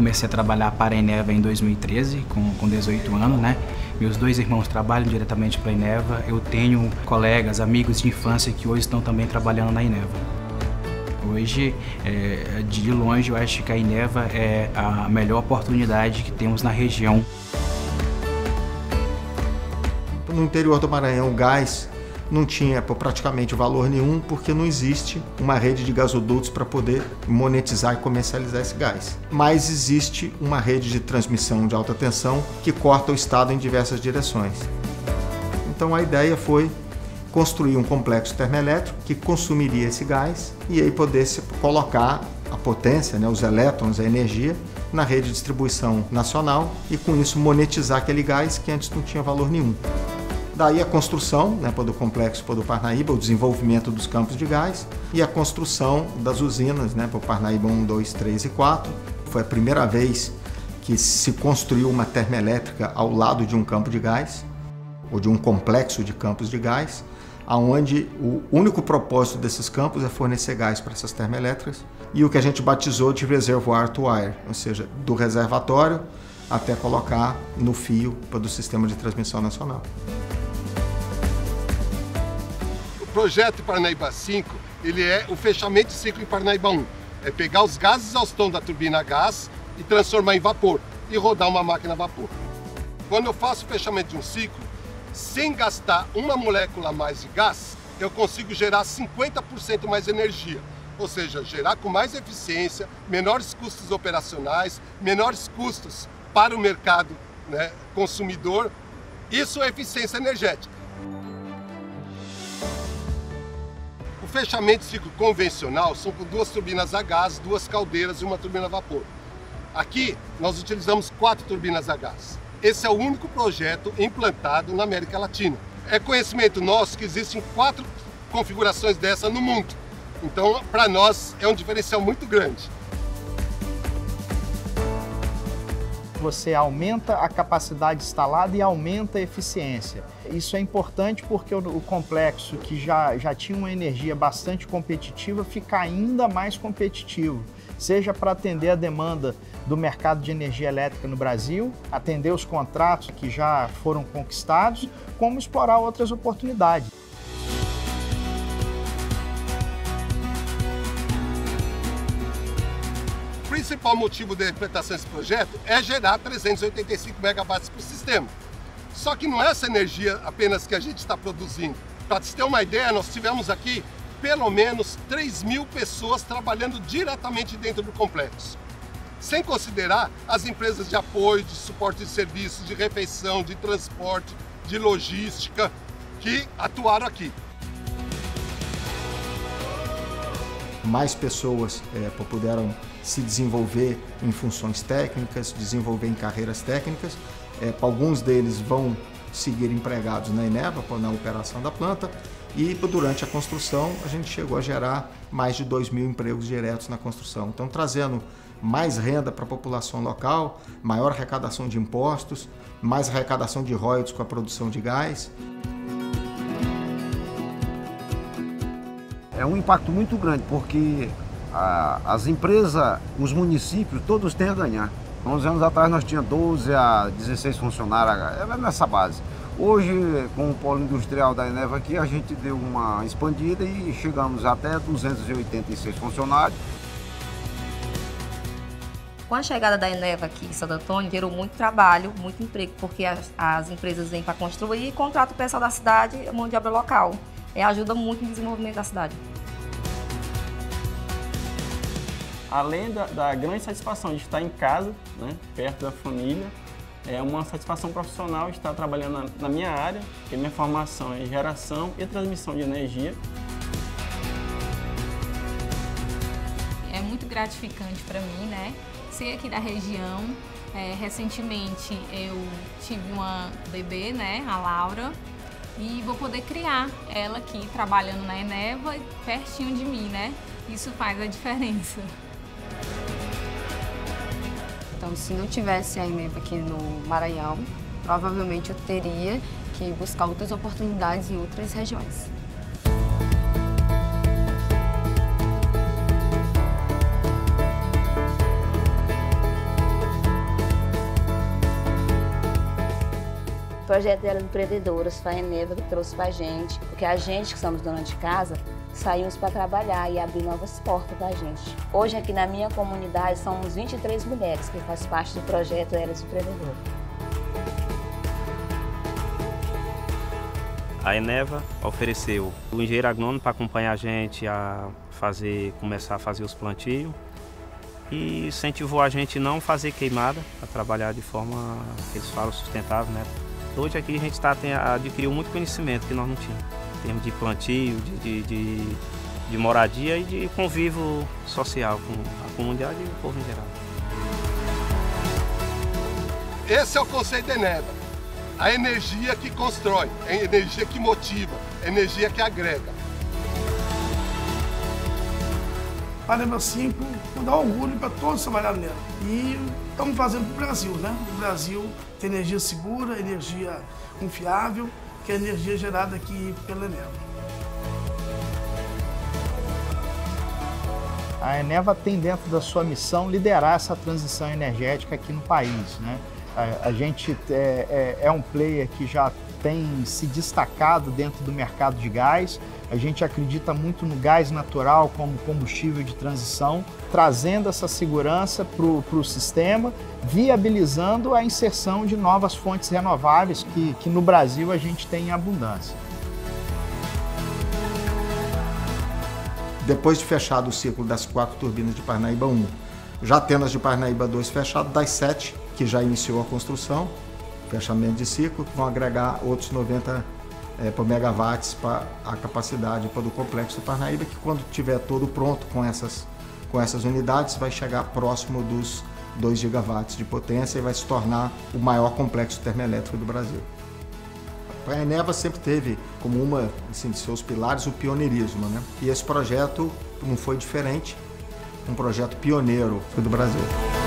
Comecei a trabalhar para a Eneva em 2013, com 18 anos, né? Meus dois irmãos trabalham diretamente para a Eneva. Eu tenho colegas, amigos de infância que hoje estão também trabalhando na Eneva. Hoje, de longe, eu acho que a Eneva é a melhor oportunidade que temos na região. No interior do Maranhão, o gás não tinha praticamente valor nenhum, porque não existe uma rede de gasodutos para poder monetizar e comercializar esse gás. Mas existe uma rede de transmissão de alta tensão que corta o estado em diversas direções. Então a ideia foi construir um complexo termoelétrico que consumiria esse gás e aí poder colocar a potência, né, os elétrons, a energia, na rede de distribuição nacional e com isso monetizar aquele gás que antes não tinha valor nenhum. Daí a construção, né, do complexo do Parnaíba, o desenvolvimento dos campos de gás e a construção das usinas, né, para o Parnaíba 1, 2, 3 e 4. Foi a primeira vez que se construiu uma termoelétrica ao lado de um campo de gás, ou de um complexo de campos de gás, onde o único propósito desses campos é fornecer gás para essas termoelétricas e o que a gente batizou de reservoir to wire, ou seja, do reservatório até colocar no fio do sistema de transmissão nacional. O projeto Parnaíba 5, ele é o fechamento de ciclo em Parnaíba 1. É pegar os gases exaustão da turbina a gás e transformar em vapor e rodar uma máquina a vapor. Quando eu faço o fechamento de um ciclo, sem gastar uma molécula a mais de gás, eu consigo gerar 50% mais energia. Ou seja, gerar com mais eficiência, menores custos operacionais, menores custos para o mercado, né, consumidor. Isso é eficiência energética. O fechamento de ciclo convencional são com 2 turbinas a gás, 2 caldeiras e uma turbina a vapor. Aqui nós utilizamos 4 turbinas a gás. Esse é o único projeto implantado na América Latina. É conhecimento nosso que existem 4 configurações dessa no mundo. Então, para nós, é um diferencial muito grande. Você aumenta a capacidade instalada e aumenta a eficiência. Isso é importante porque o complexo, que já tinha uma energia bastante competitiva, fica ainda mais competitivo, seja para atender a demanda do mercado de energia elétrica no Brasil, atender os contratos que já foram conquistados, como explorar outras oportunidades. O principal motivo da implantação desse projeto é gerar 385 megawatts por sistema. Só que não é essa energia apenas que a gente está produzindo. Para você ter uma ideia, nós tivemos aqui pelo menos 3.000 pessoas trabalhando diretamente dentro do complexo. Sem considerar as empresas de apoio, de suporte de serviços, de refeição, de transporte, de logística, que atuaram aqui. Mais pessoas puderam se desenvolver em funções técnicas, desenvolver em carreiras técnicas. Alguns deles vão seguir empregados na Eneva, na operação da planta, e durante a construção a gente chegou a gerar mais de 2.000 empregos diretos na construção. Então, trazendo mais renda para a população local, maior arrecadação de impostos, mais arrecadação de royalties com a produção de gás. É um impacto muito grande, porque as empresas, os municípios, todos têm a ganhar. 11 anos atrás nós tínhamos 12 a 16 funcionários, é nessa base. Hoje, com o polo industrial da Eneva aqui, a gente deu uma expandida e chegamos até 286 funcionários. Com a chegada da Eneva aqui em Santo Antônio, gerou muito trabalho, muito emprego, porque as empresas vêm para construir e contratam o pessoal da cidade, mão de obra local. Ajuda muito no desenvolvimento da cidade. Além da grande satisfação de estar em casa, né, perto da família, é uma satisfação profissional estar trabalhando na minha área, que minha formação é geração e transmissão de energia. É muito gratificante para mim, né? Ser aqui da região. Recentemente eu tive uma bebê, né, a Laura, e vou poder criar ela aqui trabalhando na Eneva, pertinho de mim, né? Isso faz a diferença. Então, se não tivesse a Eneva aqui no Maranhão, provavelmente eu teria que buscar outras oportunidades em outras regiões. projeto Elas Empreendedoras foi a Eneva que trouxe para a gente, porque a gente que somos dona de casa, saímos para trabalhar e abrir novas portas para a gente. Hoje aqui na minha comunidade são uns 23 mulheres que fazem parte do projeto Elas Empreendedoras. A Eneva ofereceu o engenheiro agrônomo para acompanhar a gente a começar a fazer os plantios e incentivou a gente não fazer queimada, a trabalhar de forma, que eles falam, sustentável, né? Hoje aqui a gente adquiriu muito conhecimento que nós não tínhamos, em termos de plantio, de moradia e de convívio social com a comunidade e o povo em geral. Esse é o conceito da Eneva. A energia que constrói, a energia que motiva, a energia que agrega. A Eneva 5 dá orgulho para todos trabalharem nela. E estamos fazendo para o Brasil, né? O Brasil tem energia segura, energia confiável, que é a energia gerada aqui pela Eneva. A Eneva tem dentro da sua missão liderar essa transição energética aqui no país, né? A gente é um player que já tem se destacado dentro do mercado de gás. A gente acredita muito no gás natural como combustível de transição, trazendo essa segurança para o sistema, viabilizando a inserção de novas fontes renováveis que no Brasil a gente tem em abundância. Depois de fechado o ciclo das 4 turbinas de Parnaíba 1, já tendo as de Parnaíba 2 fechado, das 7 que já iniciou a construção, fechamento de ciclo, que vão agregar outros 90 por megawatts para a capacidade do complexo do Parnaíba, que quando tiver todo pronto com essas unidades, vai chegar próximo dos 2 gigawatts de potência e vai se tornar o maior complexo termoelétrico do Brasil. A Eneva sempre teve como uma de seus pilares o pioneirismo, né? E esse projeto não foi diferente, um projeto pioneiro do Brasil.